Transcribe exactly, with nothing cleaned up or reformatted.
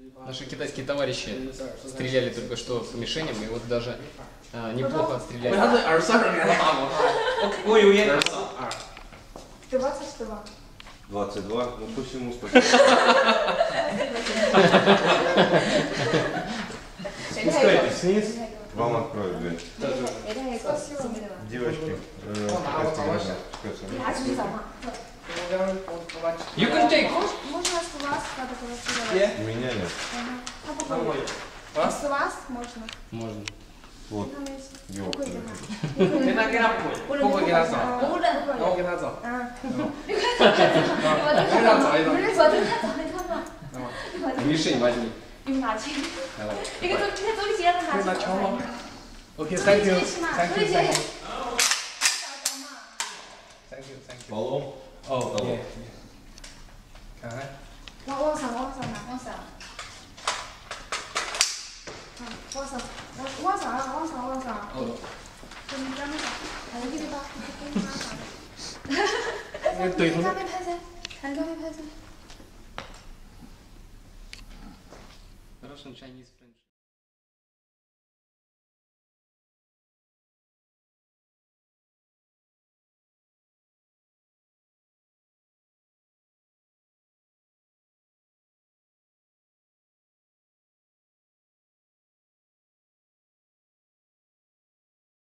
Наши китайские товарищи стреляли только что по мишеням, и вот даже а, неплохо отстреляли. двадцать два, ну по всему спасибо. Спускайтесь вниз, вам откроют дверь. Девочки, You can take. Можно с вас надо У меня нет. С вас можно. Можно. Вот. Его. Мишень возьми. Давай. Okay, thank you. Thank you. Thank you. Thank you. Thank you. Полом. Oh, yeah. Ага. 往往上，往上拿，往上。啊，往上，往往上，往上，往上。 哦。 你咱们看，看这个吧，给妈看。 对头。 看没拍噻？看没拍噻？ Russian Chinese friend.